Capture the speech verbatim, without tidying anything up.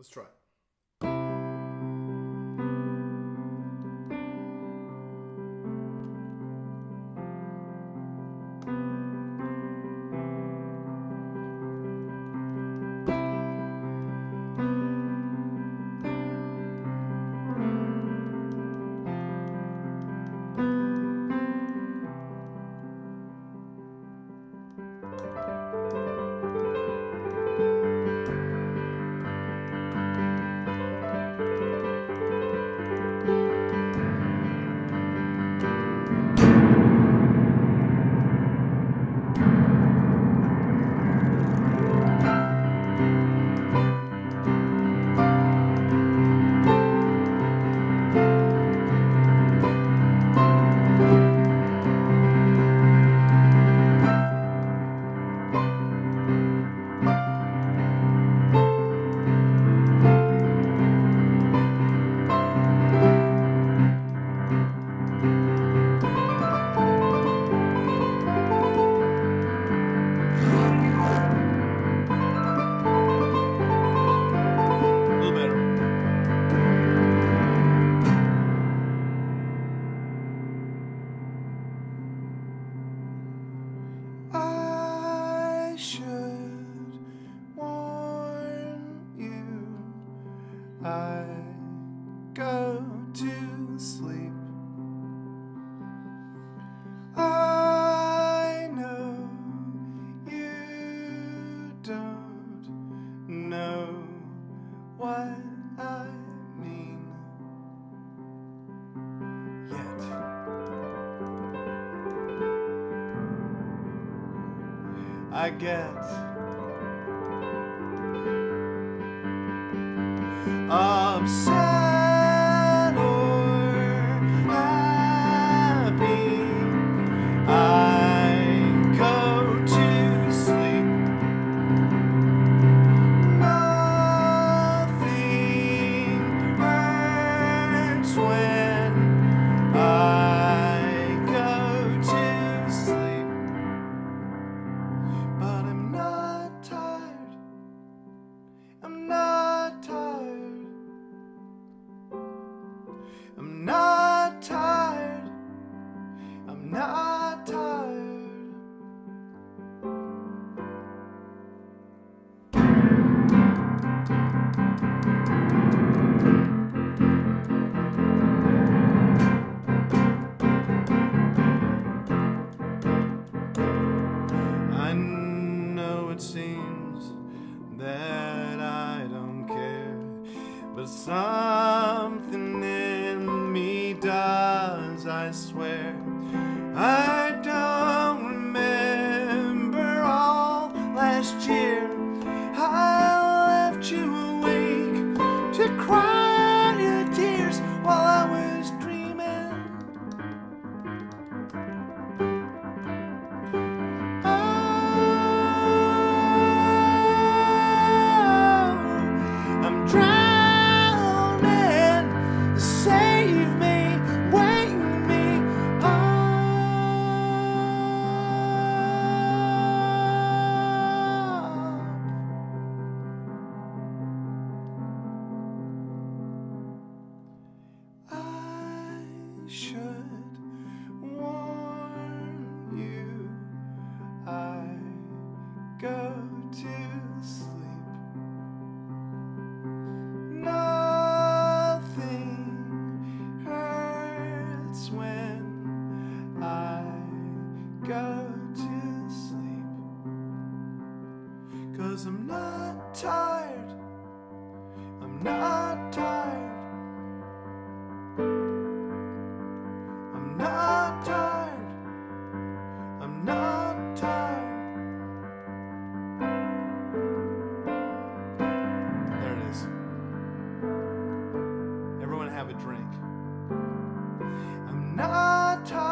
Let's try it. I go to sleep. I know you don't know what I mean yet. I get upset or happy. I go to sleep. Nothing hurts when I go to sleep. But I'm not tired. I'm not tired. I'm not tired. I'm not tired. I know it seems that I don't care, but something in me does, I swear. I don't remember all last year. I left you awake to cry your tears while I was dreaming. Oh, I'm drowning. Save me, wake me up. I should warn you, I go to sleep. Nothing hurts when I go to sleep. 'Cause I'm not tired. I'm not tired. I'm not tired. I'm not tired. There it is. Everyone have a drink. I'm not tired.